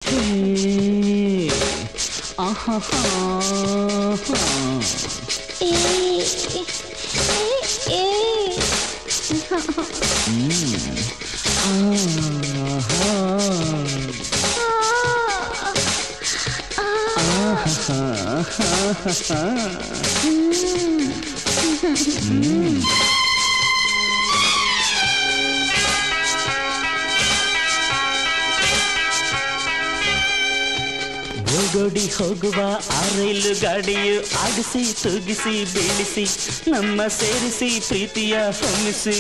ಆಹಾ ಓಡೋಡಿ ಹೋಗುವ ಆ ರೈಲು ಗಾಡಿಯು ಆಡಿಸಿ ತೂಗಿಸಿ ಬೀಳಿಸಿ ನಮ್ಮ ಸೇರಿಸಿ ಪ್ರೀತಿಯ ಹೊಮ್ಮಿಸಿ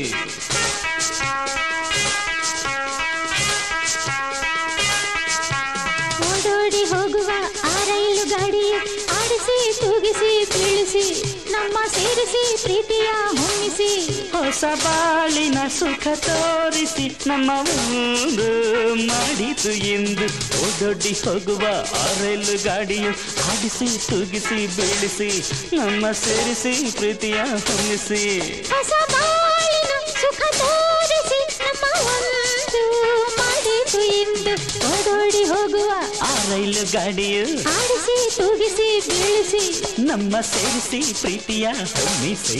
ಓಡೋಡಿ ಹೋಗುವ ಆ ರೈಲು ಗಾಡಿಯು ಆಡಿಸಿ ತೂಗಿಸಿ ಬೀಳಿಸಿ ನಮ್ಮ ಸೇರಿಸಿ ಪ್ರೀತಿಯ ಹೊಮ್ಮಿಸಿ ಹೊಸ ಬಾಳಿನ ಸುಖ ತೋರಿಸಿ ನಮ್ಮ ಒಂದು ಮಾಡಿತು ಎಂದು ಓಡೋಡಿ ಹೋಗುವ ಆ ರೈಲು ಗಾಡಿಯು ಆಡಿಸಿ ತೂಗಿಸಿ ಬೀಳಿಸಿ ನಮ್ಮ ಸೇರಿಸಿ ಪ್ರೀತಿಯ ಹೊಮ್ಮಿಸಿ ಹೊಸ ಬಾಳಿನ ಸುಖ ತೋರಿಸಿ ನಮ್ಮ ಒಂದು ಮಾಡಿತು ಎಂದು ಓಡೋಡಿ ಹೋಗುವ ಆ ರೈಲು ಗಾಡಿಯು ಆಡಿಸಿ ತೂಗಿಸಿ ಬೀಳಿಸಿ ನಮ್ಮ ಸೇರಿಸಿ ಪ್ರೀತಿಯ ಹೊಮ್ಮಿಸಿ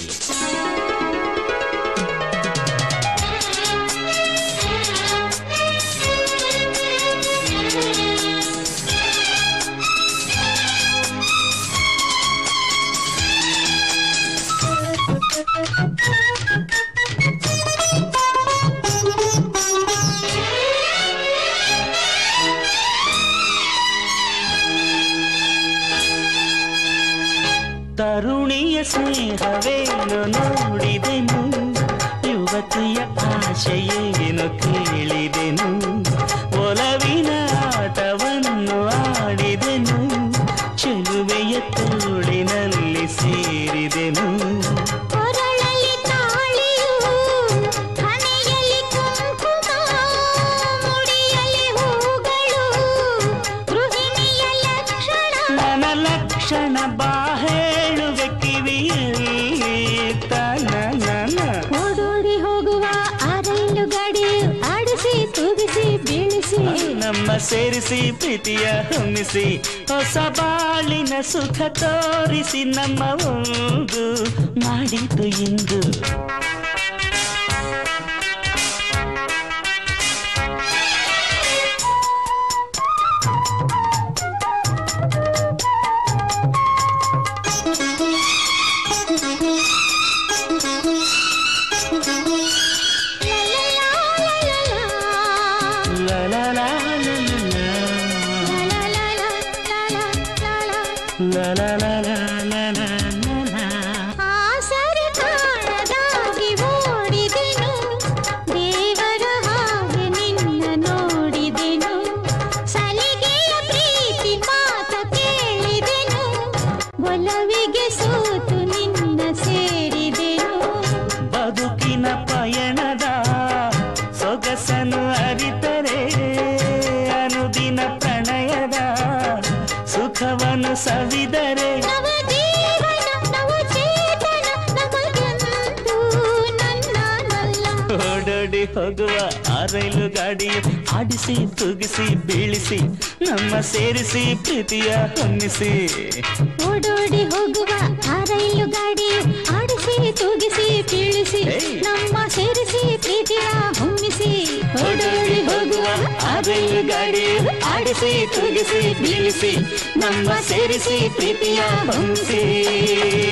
ತರುಣಿಯ ಸ್ನೇಹವೇನು ನೋಡಿದೆನು ಯುವತಿಯ ಆಶೆಯೇನು ಕೇಳಿದೆನು ಒಲವಿನ ಆಟವನ್ನು ಆಡಿದೆನು ಚೆಲುವೆಯ ತೋಳಿನಲ್ಲಿ ಸೇರಿದೆನು ಕೊರಳಲ್ಲಿ ತಾಳಿಯು ಹಣೆಯಲ್ಲಿ ಕುಂಕುಮ ಮುಡಿಯಲ್ಲಿ ಹೂಗಳು ಗೃಹಿಣಿಯ ಲಕ್ಷಣ ನನ್ನ ಲಕ್ಷಣ ಬಾ ಹೇಳುವೆ ಕಿವಿಯಲ್ಲಿ ತನನ ಓಡೋಡಿ ಹೋಗುವ ಆ ರೈಲು ಗಾಡಿಯು ಆಡಿಸಿ ತೂಗಿಸಿ ಬೀಳಿಸಿ ನಮ್ಮ ಸೇರಿಸಿ ಪ್ರೀತಿಯ ಹೊಮ್ಮಿಸಿ ಹೊಸ ಬಾಳಿನ ಸುಖ ತೋರಿಸಿ ನಮ್ಮ ಒಂದು ಮಾಡಿತು ಇಂದು ಆಸರೆ ಕಾಣದಾಗಿ ಓಡಿದೆನು ದೇವರ ಹಾಗೆ ನಿನ್ನ ನೋಡಿದೆನು ಸಲಿಗೆಯ ಪ್ರೀತಿ ಮಾತ ಕೇಳಿದೆನು ಒಲವಿಗೆ ಸೋತು ನಿನ್ನ ಸೇರಿದೆನು ಬದುಕಿನ ಪಯಣದ ಸೊಗಸನು ಅರಿತರೆ ಅನುದಿನ ಪ್ರಣಯದ ಸುಖವನ್ನು ಸವಿದರೆ ನವ ಜೀವನ ನವ ಚೇತನ ನಮಗೆಂದು ನನ್ನನಲ್ಲ ಓಡೋಡಿ ಹೋಗುವ ಆ ರೈಲು ಗಾಡಿಯು ಆಡಿಸಿ ತೂಗಿಸಿ ಬೀಳಿಸಿ ನಮ್ಮ ಸೇರಿಸಿ ಪ್ರೀತಿಯ ಹೊಮ್ಮಿಸಿ ಓಡೋಡಿ ಹೋಗುವ ಆ ರೈಲು ಗಾಡಿಯು ಆಡಿಸಿ ತೂಗಿಸಿ ಬೀಳಿಸಿ ನಮ್ಮ ಸೇರಿಸಿ ಪ್ರೀತಿಯ ಹೊಮ್ಮಿಸಿ ಓಡೋಡಿ ಹೋಗುವ ಆ ರೈಲು ಗಾಡಿಯು ಆಡಿಸಿ ತೂಗಿಸಿ ಬೀಳಿಸಿ ನಮ್ಮ ಸೇರಿಸಿ ಪ್ರೀತಿಯ ಹೊಮ್ಮಿಸಿ